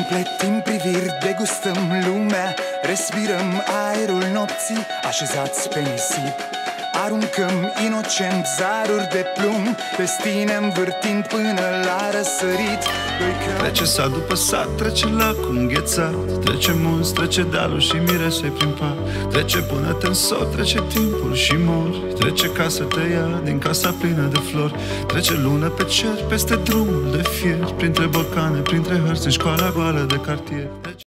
Împletim priviri, degustăm lumea, respirăm aerul nopții, așezați pe nisip. Aruncăm inocent zaruri de plumb, pe-stine învârtind până la răsărit. Trece sat după sat, trece lacul înghețat, trece munți, trece dealul și miresei prin pat. Trece până te însot, trece timpul și mori. Trece ca să te ia din casa plină de flori. Trece lună pe cer, peste drumul de fier, printre borcane, printre hărți, în școala goală de cartier.